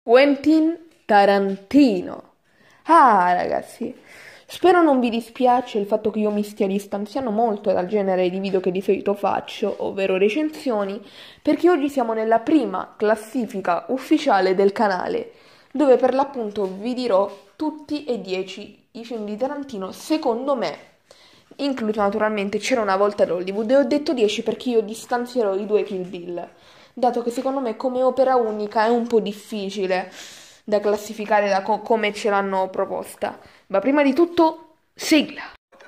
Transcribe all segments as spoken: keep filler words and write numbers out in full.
Quentin Tarantino. Ah, ragazzi, spero non vi dispiace il fatto che io mi stia distanziando molto dal genere di video che di solito faccio, ovvero recensioni, perché oggi siamo nella prima classifica ufficiale del canale, dove per l'appunto vi dirò tutti e dieci i film di Tarantino, secondo me, incluso naturalmente C'era una volta ad Hollywood, e ho detto dieci perché io distanzierò i due Kill Bill, dato che secondo me come opera unica è un po' difficile da classificare da co- come ce l'hanno proposta. Ma prima di tutto, sigla!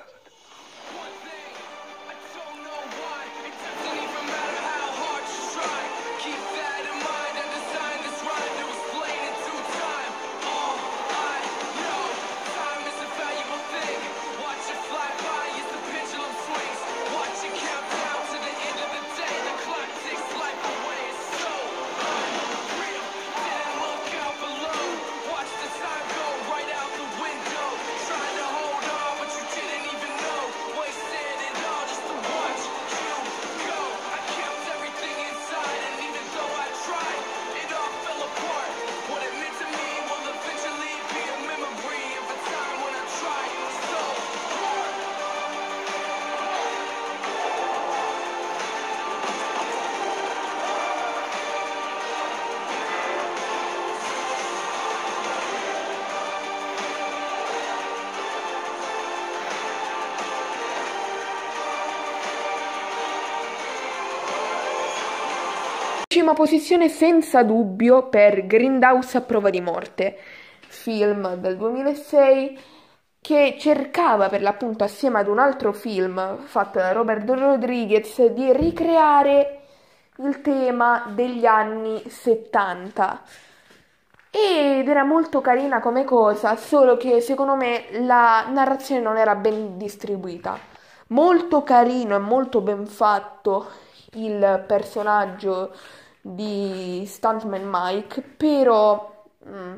Decima posizione senza dubbio per Grindhouse a prova di morte, film del duemilasei che cercava per l'appunto assieme ad un altro film fatto da Robert Rodriguez di ricreare il tema degli anni settanta. Ed era molto carina come cosa, solo che secondo me la narrazione non era ben distribuita. Molto carino e molto ben fatto il personaggio di Stuntman Mike, però, mm,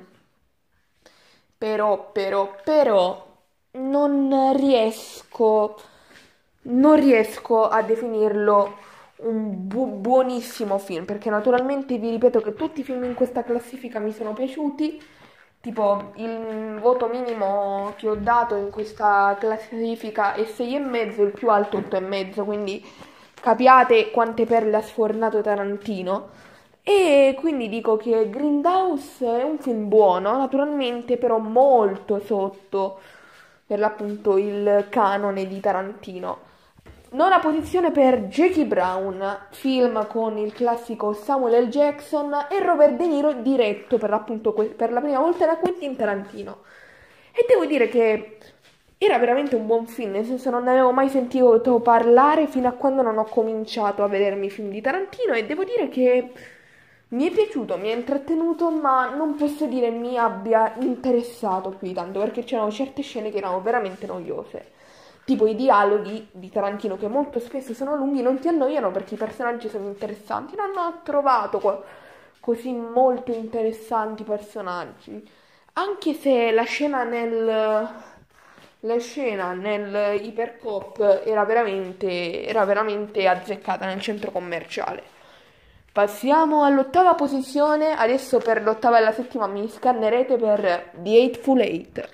però, però, però, non riesco, non riesco a definirlo un bu- buonissimo film, perché naturalmente vi ripeto che tutti i film in questa classifica mi sono piaciuti, tipo il voto minimo che ho dato in questa classifica è sei e mezzo, il più alto otto e mezzo, quindi capiate quante perle ha sfornato Tarantino. E quindi dico che Grindhouse è un film buono, naturalmente, però molto sotto per l'appunto il canone di Tarantino. Nona posizione per Jackie Brown, film con il classico Samuel L. Jackson e Robert De Niro, diretto per l'appunto que- per la prima volta da Quentin Tarantino. E devo dire che era veramente un buon film, nel senso non ne avevo mai sentito parlare fino a quando non ho cominciato a vedermi i film di Tarantino e devo dire che mi è piaciuto, mi ha intrattenuto, ma non posso dire mi abbia interessato più di tanto, perché c'erano certe scene che erano veramente noiose. Tipo i dialoghi di Tarantino, che molto spesso sono lunghi, non ti annoiano perché i personaggi sono interessanti. Non ho trovato co- così molto interessanti personaggi. Anche se la scena nel... La scena nel Ipercop era veramente, era veramente azzeccata nel centro commerciale. Passiamo all'ottava posizione, adesso per l'ottava e la settima mi scannerete per The Hateful Eight.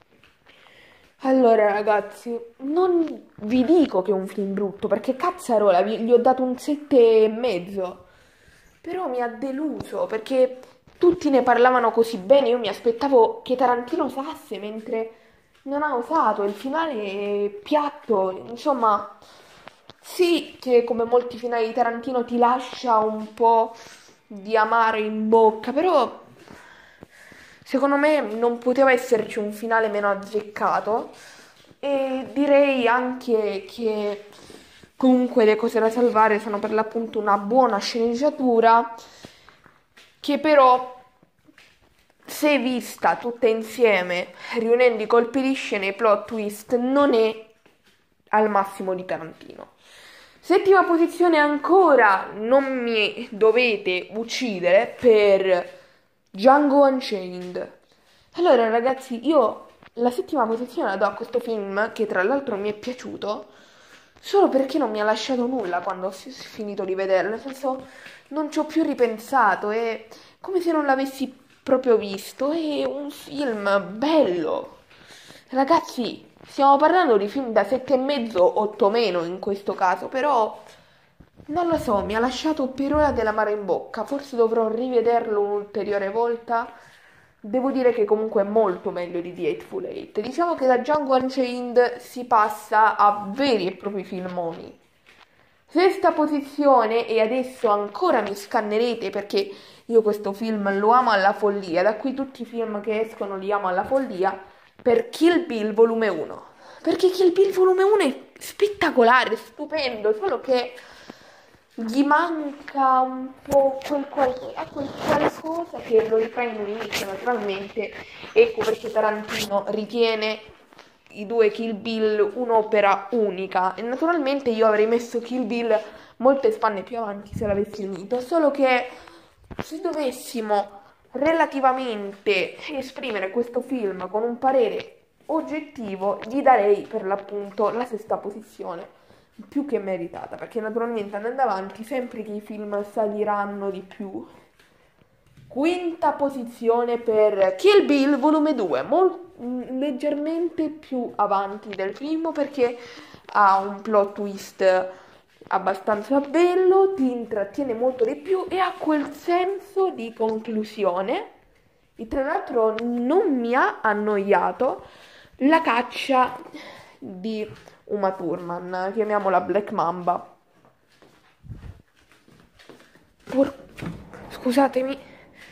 Allora ragazzi, non vi dico che è un film brutto, perché cazzarola, vi- gli ho dato un sette e mezzo, però mi ha deluso, perché tutti ne parlavano così bene, io mi aspettavo che Tarantino usasse, mentre non ha usato, il finale è piatto, insomma, sì che come molti finali di Tarantino ti lascia un po' di amaro in bocca, però secondo me non poteva esserci un finale meno azzeccato e direi anche che comunque le cose da salvare sono per l'appunto una buona sceneggiatura che però se vista tutta insieme, riunendo i colpi di scena e i plot twist, non è al massimo di Tarantino. Settima posizione ancora, non mi dovete uccidere, per Django Unchained. Allora ragazzi, io la settima posizione la do a questo film, che tra l'altro mi è piaciuto, solo perché non mi ha lasciato nulla quando ho finito di vederlo, nel senso non ci ho più ripensato, è come se non l'avessi proprio visto, è un film bello. Ragazzi, stiamo parlando di film da sette e mezzo, otto meno in questo caso, però non lo so, mi ha lasciato per ora dell'amaro in bocca. Forse dovrò rivederlo un'ulteriore volta. Devo dire che comunque è molto meglio di The Hateful Eight. Diciamo che da Django Unchained si passa a veri e propri filmoni. Sesta posizione, e adesso ancora mi scannerete perché io questo film lo amo alla follia, da qui tutti i film che escono li amo alla follia, per Kill Bill volume uno. Perché Kill Bill volume uno è spettacolare, stupendo, solo che gli manca un po' quel, qual- quel qualcosa che lo riprende all'inizio, naturalmente. Ecco perché Tarantino ritiene i due Kill Bill un'opera unica, e naturalmente io avrei messo Kill Bill molte spanne più avanti se l'avessi unito, solo che se dovessimo relativamente esprimere questo film con un parere oggettivo, gli darei per l'appunto la sesta posizione, più che meritata, perché naturalmente andando avanti sempre che i film saliranno di più. Quinta posizione per Kill Bill volume due, mol- leggermente più avanti del primo perché ha un plot twist abbastanza bello, ti intrattiene molto di più e ha quel senso di conclusione. E tra l'altro non mi ha annoiato la caccia di Uma Thurman, chiamiamola Black Mamba. Por- Scusatemi.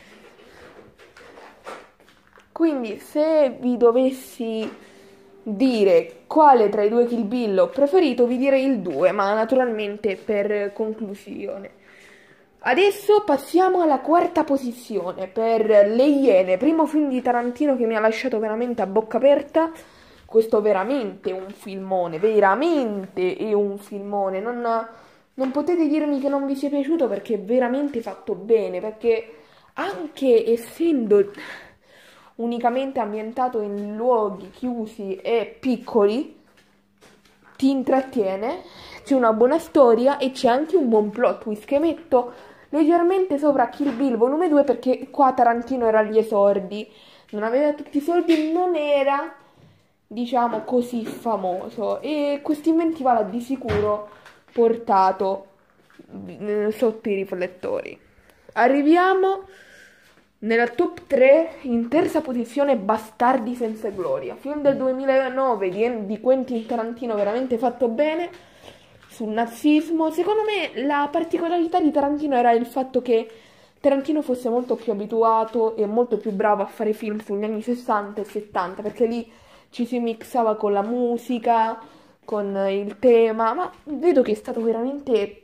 Quindi se vi dovessi dire quale tra i due Kill Bill ho preferito, vi direi il due, ma naturalmente per conclusione. Adesso passiamo alla quarta posizione per Le Iene, primo film di Tarantino che mi ha lasciato veramente a bocca aperta. Questo veramente è un filmone, veramente è un filmone. Non, non potete dirmi che non vi sia piaciuto perché è veramente fatto bene, perché anche essendo unicamente ambientato in luoghi chiusi e piccoli, ti intrattiene, c'è una buona storia e c'è anche un buon plot twist che metto leggermente sopra Kill Bill volume due perché qua Tarantino era agli esordi, non aveva tutti i soldi, non era diciamo così famoso e questo inventiva l'ha di sicuro portato sotto i riflettori. Arriviamo nella top tre, in terza posizione, Bastardi senza gloria, film del duemilanove di, di Quentin Tarantino, veramente fatto bene, sul nazismo. Secondo me la particolarità di Tarantino era il fatto che Tarantino fosse molto più abituato e molto più bravo a fare film sugli anni sessanta e settanta, perché lì ci si mixava con la musica, con il tema, ma vedo che è stato veramente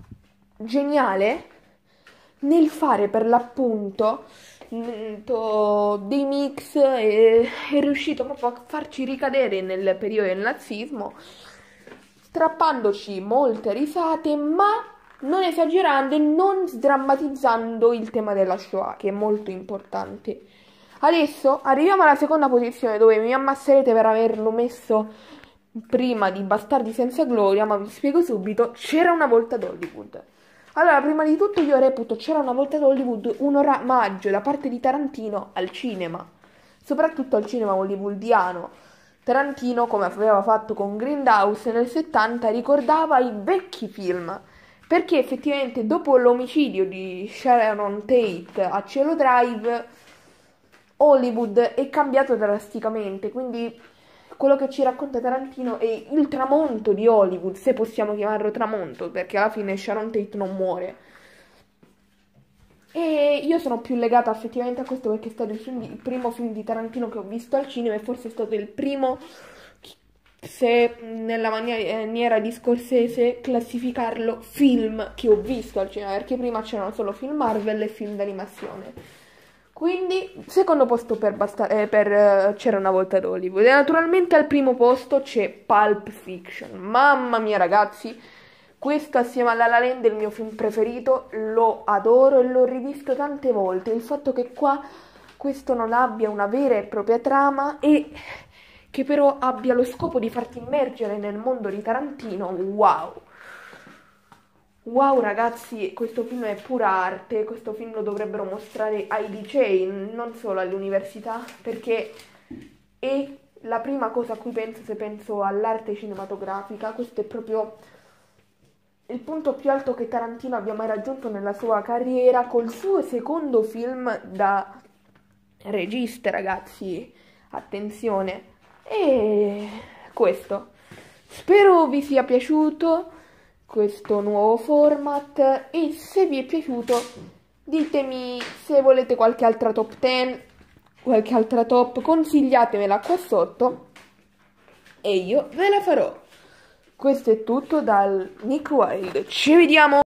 geniale nel fare per l'appunto dei mix e è riuscito proprio a farci ricadere nel periodo del nazismo, strappandoci molte risate, ma non esagerando e non sdrammatizzando il tema della Shoah, che è molto importante. Adesso arriviamo alla seconda posizione, dove mi ammasserete per averlo messo prima di Bastardi senza gloria, ma vi spiego subito. C'era una volta ad Hollywood. Allora, prima di tutto io reputo C'era una volta ad Hollywood un omaggio da parte di Tarantino al cinema, soprattutto al cinema hollywoodiano. Tarantino, come aveva fatto con Grindhouse nel settanta, ricordava i vecchi film, perché effettivamente dopo l'omicidio di Sharon Tate a Cielo Drive, Hollywood è cambiato drasticamente, quindi quello che ci racconta Tarantino è il tramonto di Hollywood, se possiamo chiamarlo tramonto, perché alla fine Sharon Tate non muore. E io sono più legata effettivamente a questo perché è stato il, film di, il primo film di Tarantino che ho visto al cinema e forse è stato il primo, se nella maniera di Scorsese, classificarlo film che ho visto al cinema, perché prima c'erano solo film Marvel e film d'animazione. Quindi, secondo posto per, Basta- eh, per uh, C'era una volta ad Hollywood. E naturalmente al primo posto c'è Pulp Fiction. Mamma mia ragazzi, questo assieme a La La Land è il mio film preferito, lo adoro e l'ho rivisto tante volte. Il fatto che qua questo non abbia una vera e propria trama e che però abbia lo scopo di farti immergere nel mondo di Tarantino, wow! wow ragazzi, questo film è pura arte, questo film lo dovrebbero mostrare ai licei, non solo alle università, perché è la prima cosa a cui penso se penso all'arte cinematografica. Questo è proprio il punto più alto che Tarantino abbia mai raggiunto nella sua carriera, col suo secondo film da regista, ragazzi, attenzione. E questo. Spero vi sia piaciuto questo nuovo format e se vi è piaciuto ditemi se volete qualche altra top dieci, qualche altra top, consigliatemela qua sotto e io ve la farò. Questo è tutto dal Nick Wilde. Ci vediamo!